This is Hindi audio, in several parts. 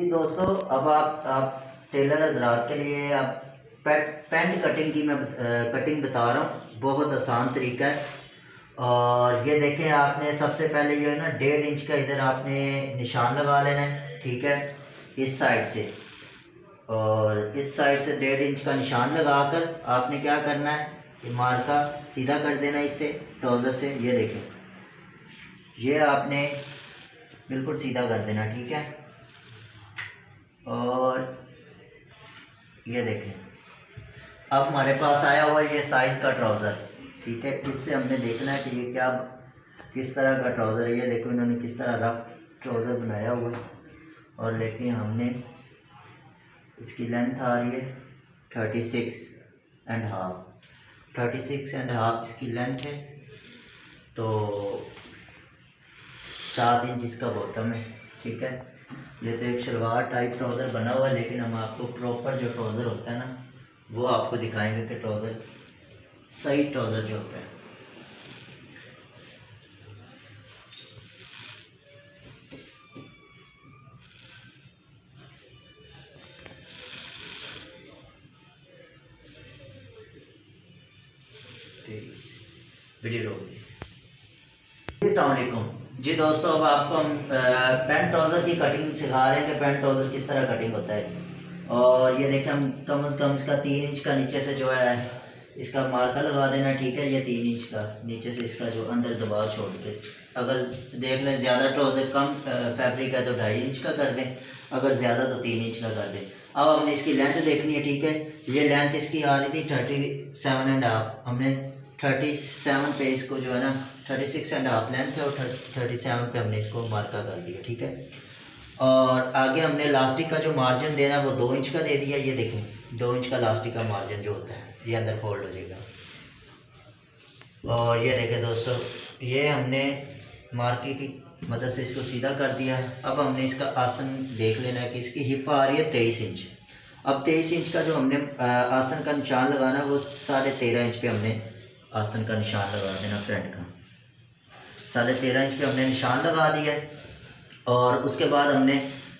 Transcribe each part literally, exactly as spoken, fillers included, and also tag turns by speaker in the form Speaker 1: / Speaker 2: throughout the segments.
Speaker 1: जी दोस्तों, अब आप आप टेलर हजरात के लिए आप पैट पैंट कटिंग की मैं आ, कटिंग बता रहा हूँ। बहुत आसान तरीका है। और ये देखें, आपने सबसे पहले ये है ना डेढ़ इंच का इधर आपने निशान लगा लेना है, ठीक है, इस साइड से। और इस साइड से डेढ़ इंच का निशान लगाकर आपने क्या करना है, ये मार्का सीधा कर देना इससे, ट्राउज़र से। ये देखें, ये आपने बिल्कुल सीधा कर देना, ठीक है। और ये देखें, अब हमारे पास आया हुआ ये साइज़ का ट्राउज़र, ठीक है। इससे हमने देखना है कि ये क्या किस तरह का ट्राउज़र है। ये देखो इन्होंने किस तरह रफ ट्राउज़र बनाया हुआ है। और लेकिन हमने इसकी लेंथ आ रही है thirty six and half thirty six and half इसकी लेंथ है। तो सात इंच इसका बॉटम है, ठीक है। ये तो एक शलवार टाइप ट्राउज़र बना हुआ है, लेकिन हम आपको प्रॉपर जो ट्राउज़र होता है ना वो आपको दिखाएंगे कि ट्राउज़र सही ट्राउज़र जो होता है। वीडियो रोक दी। अस्सलाम वालेकुम जी दोस्तों, अब आपको हम पैंट ट्राउज़र की कटिंग सिखा रहे हैं कि पैंट ट्राउज़र किस तरह कटिंग होता है। और ये देखें, हम कम से कम इसका तीन इंच का नीचे से जो है इसका मार्का लगा देना, ठीक है। ये तीन इंच का नीचे से इसका जो अंदर दबाव छोड़ के, अगर देख लें ज़्यादा ट्राउज़र कम फैब्रिक है तो ढाई इंच का कर दें, अगर ज़्यादा तो तीन इंच का कर दें। अब हमने इसकी लेंथ देखनी है, ठीक है। ये लेंथ इसकी आ रही थी थर्टी सेवन एंड हाफ, हमने थर्टी सेवन पे इसको जो है ना thirty six and half length है और थर्टी सेवन पे हमने इसको मार्का कर दिया, ठीक है। और आगे हमने लास्टिक का जो मार्जिन देना है वो दो इंच का दे दिया। ये देखें, दो इंच का लास्टिक का मार्जिन जो होता है ये अंदर फोल्ड हो जाएगा। और ये देखें दोस्तों, ये हमने मार्के की मदद से इसको सीधा कर दिया। अब हमने इसका आसन देख लेना है कि इसकी हिप आ रही है तेईस इंच। अब तेईस इंच का जो हमने आसन का निशान लगाना है वो साढ़े तेरह इंच पे हमने आसन का निशान लगा देना। फ्रंट का साढ़े तेरह इंच पे हमने निशान लगा दिया है। और उसके बाद हमने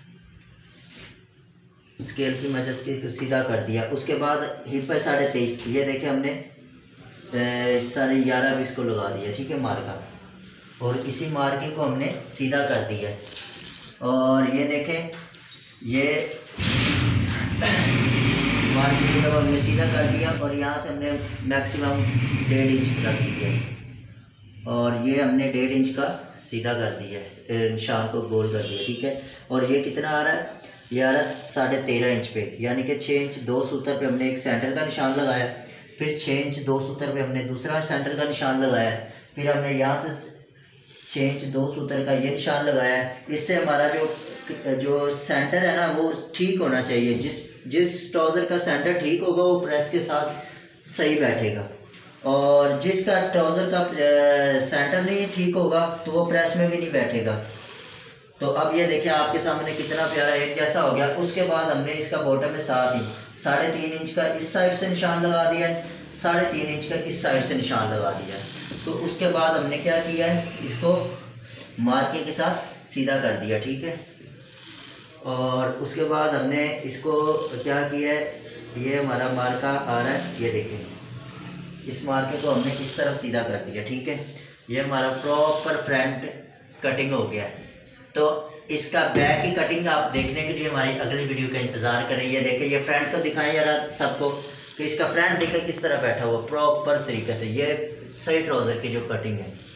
Speaker 1: स्केल की मदद से सीधा कर दिया। उसके बाद हिप है साढ़े तेईस की, ये देखें हमने साढ़े ग्यारह भी इसको लगा दिया, ठीक है, मार्का। और इसी मार्के को हमने सीधा कर दिया है। और ये देखें, ये मार्के को जब हमने सीधा कर दिया और यहाँ से हमने मैक्सिमम डेढ़ इंच रख दिया है। और ये हमने डेढ़ इंच का सीधा कर दिया है, निशान को गोल कर दिया, ठीक है। और ये कितना आ रहा है, ये आ रहा है साढ़े तेरह इंच पे, यानी कि छः इंच दो सूत्र पे हमने एक सेंटर का निशान लगाया, फिर छः इंच दो सूत्र पे हमने दूसरा सेंटर का निशान लगाया, फिर हमने यहाँ से छः इंच दो सूत्र का ये निशान लगाया है। इससे हमारा जो जो सेंटर है ना वो ठीक होना चाहिए। जिस जिस ट्राउज़र का सेंटर ठीक होगा वो प्रेस के साथ सही बैठेगा। और जिसका ट्राउज़र का सेंटर नहीं ठीक होगा तो वो प्रेस में भी नहीं बैठेगा। तो अब ये देखिए आपके सामने कितना प्यारा एक जैसा हो गया। उसके बाद हमने इसका बॉटम में साथ ही साढ़े तीन इंच का इस साइड से निशान लगा दिया है, साढ़े तीन इंच का इस साइड से निशान लगा दिया है। तो उसके बाद हमने क्या किया है, इसको मार्के के साथ सीधा कर दिया, ठीक है। और उसके बाद हमने इसको क्या किया है, ये हमारा मार्का आ रहा है, ये देखें, इस मार्के को हमने इस तरफ सीधा कर दिया, ठीक है। ये हमारा प्रॉपर फ्रंट कटिंग हो गया है। तो इसका बैक की कटिंग आप देखने के लिए हमारी अगली वीडियो का इंतज़ार करें। ये देखें, ये फ्रंट तो दिखाएं जरा सबको कि इसका फ्रंट देखें किस तरह बैठा हुआ प्रॉपर तरीके से। ये सही ट्राउज़र की जो कटिंग है।